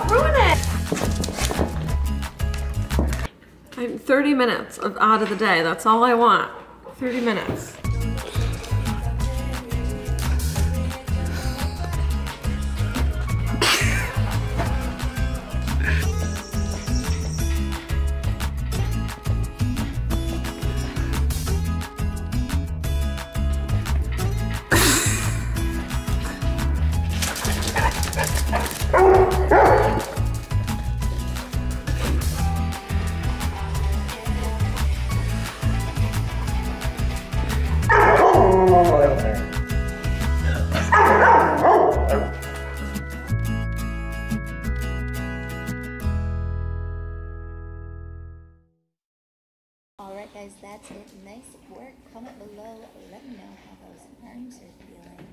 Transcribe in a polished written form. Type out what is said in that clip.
Don't ruin it. I'm 30 minutes out of the day. That's all I want. 30 minutes. Alright guys, that's it. Nice work. Comment below. Let me know how those arms are feeling.